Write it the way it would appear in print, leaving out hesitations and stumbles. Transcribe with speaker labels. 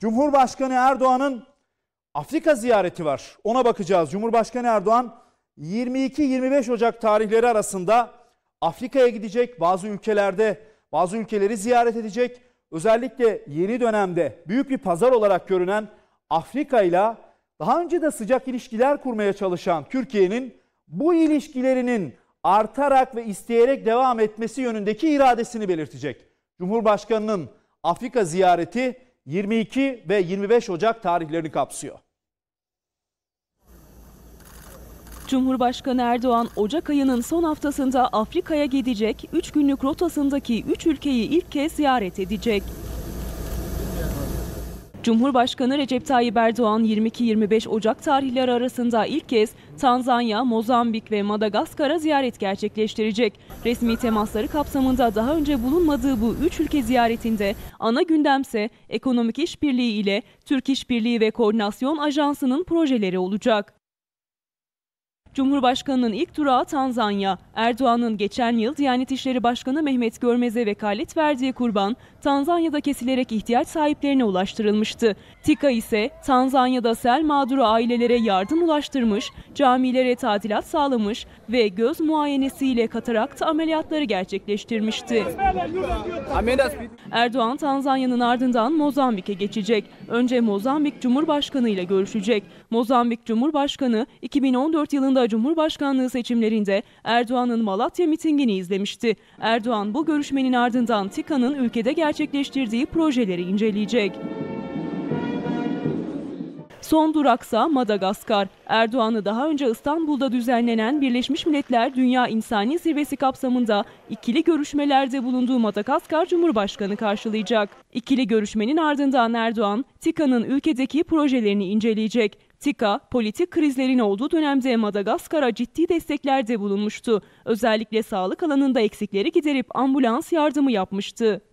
Speaker 1: Cumhurbaşkanı Erdoğan'ın Afrika ziyareti var. Ona bakacağız. Cumhurbaşkanı Erdoğan 22-25 Ocak tarihleri arasında Afrika'ya gidecek. Bazı ülkeleri ziyaret edecek. Özellikle yeni dönemde büyük bir pazar olarak görünen Afrika ile daha önce de sıcak ilişkiler kurmaya çalışan Türkiye'nin bu ilişkilerinin artarak ve isteyerek devam etmesi yönündeki iradesini belirtecek. Cumhurbaşkanının Afrika ziyareti 22 ve 25 Ocak tarihlerini kapsıyor.
Speaker 2: Cumhurbaşkanı Erdoğan Ocak ayının son haftasında Afrika'ya gidecek, 3 günlük rotasındaki 3 ülkeyi ilk kez ziyaret edecek. Cumhurbaşkanı Recep Tayyip Erdoğan 22-25 Ocak tarihleri arasında ilk kez Tanzanya, Mozambik ve Madagaskar'a ziyaret gerçekleştirecek. Resmi temasları kapsamında daha önce bulunmadığı bu 3 ülke ziyaretinde ana gündemse ekonomik işbirliği ile Türk İşbirliği ve Koordinasyon Ajansı'nın projeleri olacak. Cumhurbaşkanının ilk durağı Tanzanya. Erdoğan'ın geçen yıl Diyanet İşleri Başkanı Mehmet Görmez'e vekalet verdiği kurban Tanzanya'da kesilerek ihtiyaç sahiplerine ulaştırılmıştı. TİKA ise Tanzanya'da sel mağduru ailelere yardım ulaştırmış, camilere tadilat sağlamış ve göz muayenesiyle katarakt ameliyatları gerçekleştirmişti. Erdoğan Tanzanya'nın ardından Mozambik'e geçecek. Önce Mozambik Cumhurbaşkanı ile görüşecek. Mozambik Cumhurbaşkanı 2014 yılında Cumhurbaşkanlığı seçimlerinde Erdoğan'ın Malatya mitingini izlemişti. Erdoğan bu görüşmenin ardından TİKA'nın ülkede gerçekleştirdiği projeleri inceleyecek. Son duraksa Madagaskar. Erdoğan'ı daha önce İstanbul'da düzenlenen Birleşmiş Milletler Dünya İnsani Zirvesi kapsamında ikili görüşmelerde bulunduğu Madagaskar Cumhurbaşkanı karşılayacak. İkili görüşmenin ardından Erdoğan, TİKA'nın ülkedeki projelerini inceleyecek. TİKA, politik krizlerin olduğu dönemde Madagaskar'a ciddi desteklerde bulunmuştu. Özellikle sağlık alanında eksikleri giderip ambulans yardımı yapmıştı.